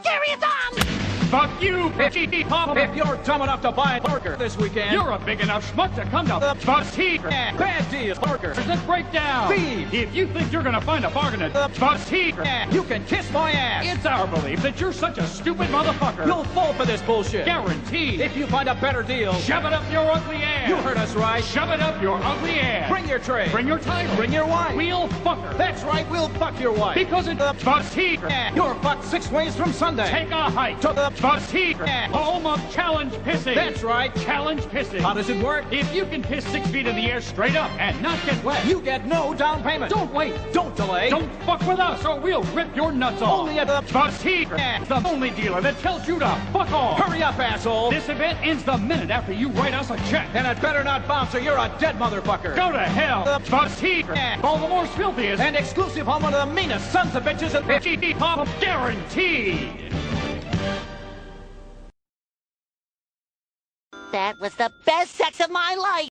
Carry on! Fuck you, bitchy pop! If you're dumb enough to buy a burger this weekend, You're a big enough schmuck to come to Buck's Heat. bad deal burger. Let's break down. Thieves. If you think you're gonna find a bargain at Buck's Heat, You can kiss my ass. it's our belief that you're such a stupid motherfucker. You'll fall for this bullshit. Guaranteed. If you find a better deal, Shove it up your ugly ass. you heard us right. Shove it up your ugly ass. Bring your tray. Bring your title. Bring your wife. We'll fuck her. That's right, we'll fuck your wife. Because it's Buck's Heat. You're fucked 6 ways from Sunday. Take a hike To the Buck's Heat. Home of challenge pissing. That's right. Challenge pissing. How does it work? If you can piss 6 feet in the air straight up and not get wet, You get no down payment. don't wait. Don't delay. Don't fuck with us or we'll rip your nuts off. Only at the Buck's Heat. The only dealer that tells you to fuck off. Hurry up, asshole. This event ends the minute after you write us a check. And it better not bounce or you're a dead motherfucker. Go to hell. Buck's Heat. Baltimore's filthiest. And exclusive on one of the meanest sons of bitches in Bitchy pop guaranteed. That was the best sex of my life.